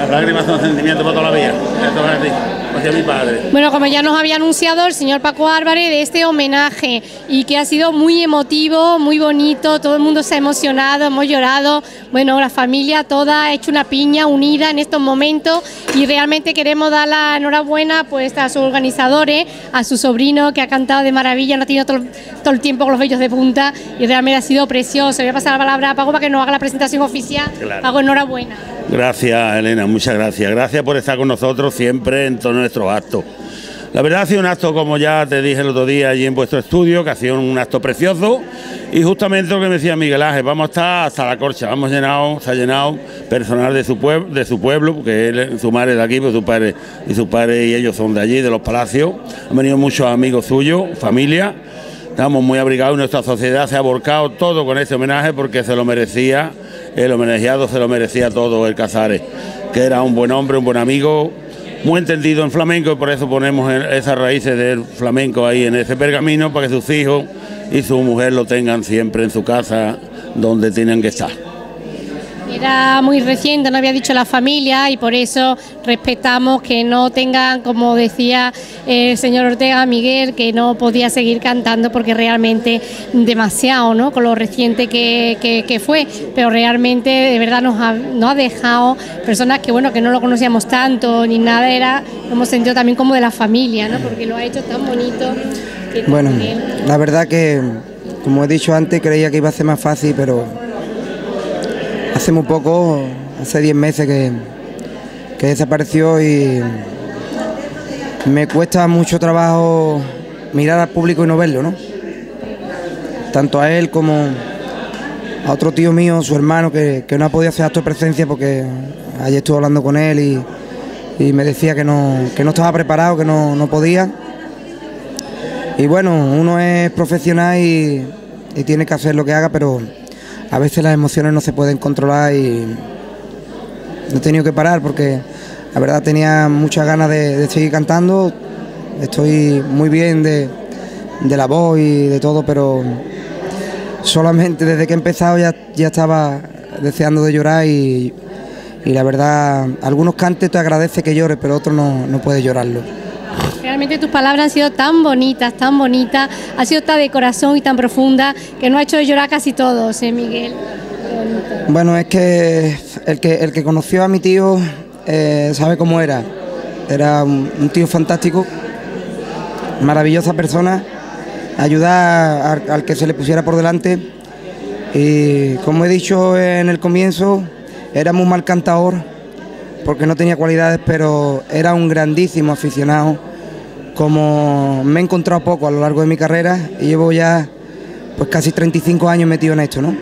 lágrimas son sentimientos para toda la vida. Esto es así, hacia mi padre. Bueno, como ya nos había anunciado el señor Paco Álvarez de este homenaje y que ha sido muy emotivo, muy bonito, todo el mundo se ha emocionado, hemos llorado, bueno, la familia toda ha hecho una piña unida en estos momentos y realmente queremos dar la enhorabuena pues a sus organizadores, a su sobrino que ha cantado de maravilla, no ha tenido todo el tiempo con los vellos de punta y realmente ha sido precioso. Voy a pasar la palabra a Paco para que nos haga la presentación oficial. Claro. Paco, enhorabuena. Gracias, Elena, muchas gracias. Gracias por estar con nosotros siempre en todos nuestros actos. La verdad ha sido un acto, como ya te dije el otro día allí en vuestro estudio, que ha sido un acto precioso y justamente lo que me decía Miguel Ángel, vamos a estar hasta la corcha, se ha llenado personal de su pueblo, porque él, su madre es de aquí, pues su padre y ellos son de allí, de los Palacios. Han venido muchos amigos suyos, familia. Estamos muy abrigados y nuestra sociedad se ha volcado todo con este homenaje porque se lo merecía, el homenajeado se lo merecía todo, el Casares, que era un buen hombre, un buen amigo, muy entendido en flamenco y por eso ponemos esas raíces del flamenco ahí en ese pergamino para que sus hijos y su mujer lo tengan siempre en su casa donde tienen que estar. Era muy reciente, no había dicho la familia y por eso respetamos que no tengan, como decía el señor Ortega Miguel, que no podía seguir cantando porque realmente demasiado, ¿no? Con lo reciente que fue, pero realmente de verdad nos ha dejado personas que bueno, que no lo conocíamos tanto ni nada, lo hemos sentido también como de la familia, ¿no? Porque lo ha hecho tan bonito. Bueno, la verdad que, como he dicho antes, creía que iba a ser más fácil, pero hace muy poco, hace 10 meses que desapareció y me cuesta mucho trabajo mirar al público y no verlo, ¿no? Tanto a él como a otro tío mío, su hermano, que no ha podido hacer acto de presencia porque ayer estuve hablando con él y me decía que no estaba preparado, que no podía. Y bueno, uno es profesional y tiene que hacer lo que haga, pero a veces las emociones no se pueden controlar y he tenido que parar porque la verdad tenía muchas ganas de seguir cantando. Estoy muy bien de la voz y de todo, pero solamente desde que he empezado ya estaba deseando de llorar y la verdad, algunos cantes te agradece que llores, pero otros no puedes llorarlo. Realmente tus palabras han sido tan bonitas, ha sido tan de corazón y tan profunda que nos ha hecho llorar casi todos, Miguel. Bueno, es que el que conoció a mi tío sabe cómo era. Era un tío fantástico, maravillosa persona, ayudar al que se le pusiera por delante. Y como he dicho en el comienzo, era muy mal cantador porque no tenía cualidades, pero era un grandísimo aficionado. Como me he encontrado poco a lo largo de mi carrera y llevo ya pues casi 35 años metido en esto, ¿no?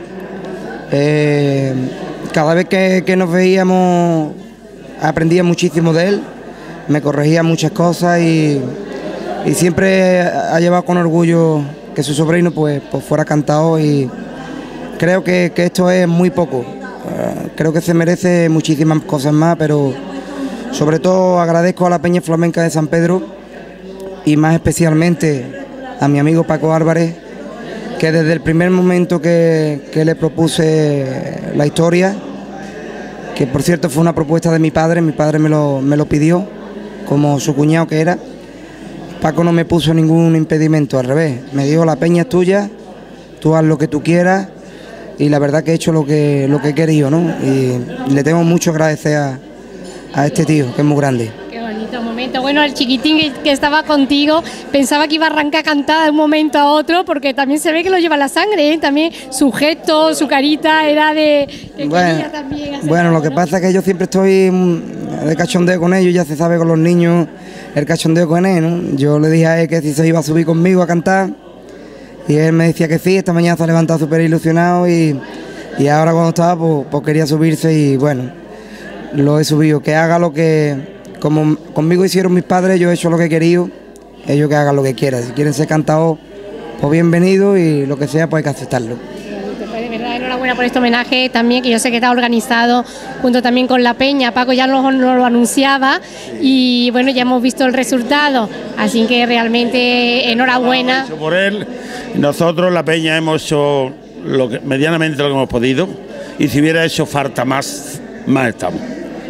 Cada vez que nos veíamos aprendía muchísimo de él, me corregía muchas cosas y siempre ha llevado con orgullo que su sobrino pues fuera cantador y creo que esto es muy poco. Creo que se merece muchísimas cosas más, pero sobre todo agradezco a la Peña Flamenca de San Pedro y más especialmente a mi amigo Paco Álvarez, que desde el primer momento que le propuse la historia, que por cierto fue una propuesta de mi padre me lo pidió, como su cuñado que era, Paco no me puso ningún impedimento, al revés, me dijo la peña es tuya, tú haz lo que tú quieras y la verdad que he hecho lo que he querido, ¿no? Y le tengo mucho que agradecer a este tío, que es muy grande. Momento. Bueno, el chiquitín que estaba contigo pensaba que iba a arrancar cantada de un momento a otro porque también se ve que lo lleva la sangre, ¿eh? También su gesto, su carita era de... Bueno, lo que pasa es que yo siempre estoy de cachondeo con ellos, ya se sabe con los niños el cachondeo con él, ¿no? Yo le dije a él que si se iba a subir conmigo a cantar y él me decía que sí, esta mañana se ha levantado súper ilusionado y ahora cuando estaba pues quería subirse y bueno, lo he subido, que haga lo que... Como conmigo hicieron mis padres, yo he hecho lo que he querido, ellos que hagan lo que quieran. Si quieren ser cantados, pues bienvenido y lo que sea, pues hay que aceptarlo. De verdad, enhorabuena por este homenaje también, que yo sé que está organizado junto también con la Peña. Paco ya nos lo anunciaba y bueno, ya hemos visto el resultado, así que realmente enhorabuena. Por él, nosotros, la Peña, hemos hecho medianamente lo que hemos podido y si hubiera hecho falta más estamos.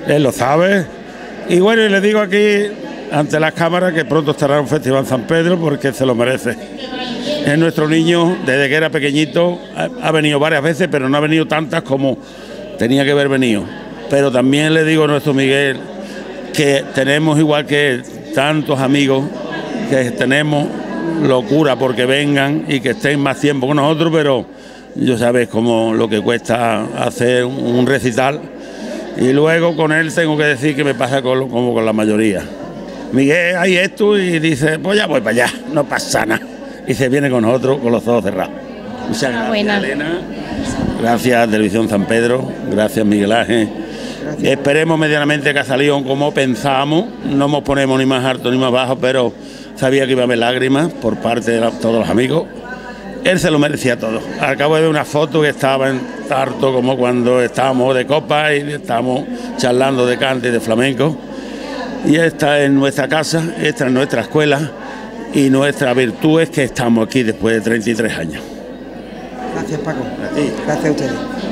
él lo sabe. Y bueno, y le digo aquí, ante las cámaras, que pronto estará un Festival San Pedro porque se lo merece. Es nuestro niño, desde que era pequeñito, ha venido varias veces, pero no ha venido tantas como tenía que haber venido. Pero también le digo a nuestro Miguel que tenemos, igual que tantos amigos, que tenemos locura porque vengan y que estén más tiempo con nosotros, pero yo sabes como lo que cuesta hacer un recital. Y luego con él tengo que decir que me pasa como con la mayoría. Miguel, hay esto, y dice, pues ya voy para allá, no pasa nada. Y se viene con nosotros con los ojos cerrados. Muchas gracias, Elena. Gracias, Televisión San Pedro. Gracias, Miguel Ángel. Gracias. Esperemos medianamente que ha salido como pensamos. No nos ponemos ni más alto ni más bajo, pero sabía que iba a haber lágrimas por parte de todos los amigos. Él se lo merecía todo. Acabo de ver una foto que estaba en Tarto, como cuando estábamos de copa y estábamos charlando de cante y de flamenco. Y esta es nuestra casa, esta es nuestra escuela y nuestra virtud es que estamos aquí después de 33 años. Gracias, Paco. Gracias a ustedes.